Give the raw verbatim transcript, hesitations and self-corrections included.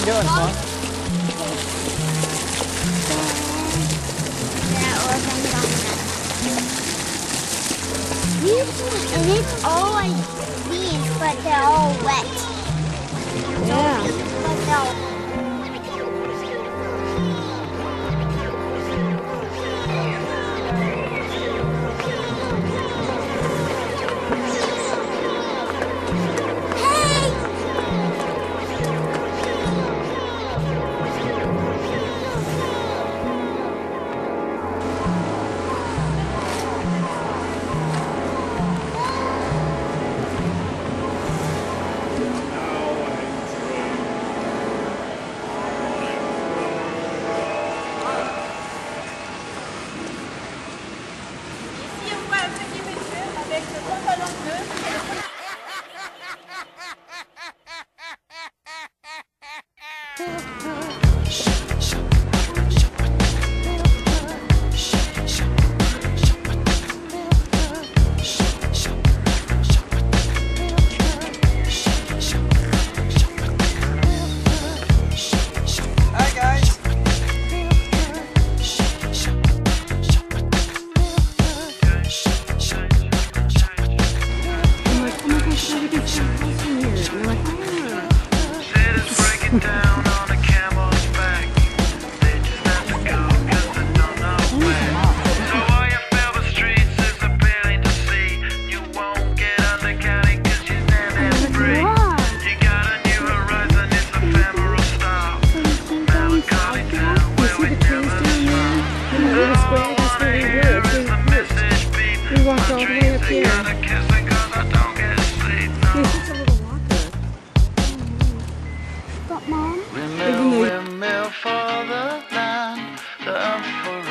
doing, Mom? And it's all like these, but they're all wet. Yeah. But they're down on a camel's back. They just have to go 'cause they don't know where. So all you feel the streets is appealing to see. You won't get under county 'cause you're standing free. You got a new horizon, it's ephemeral style. Melancholy town where we never smile. All I wanna hear is the message beep. We walked all the way up here. Gotta kiss me 'cause I don't get sleep. No. Mom? Windmill, windmill for the land, the earth for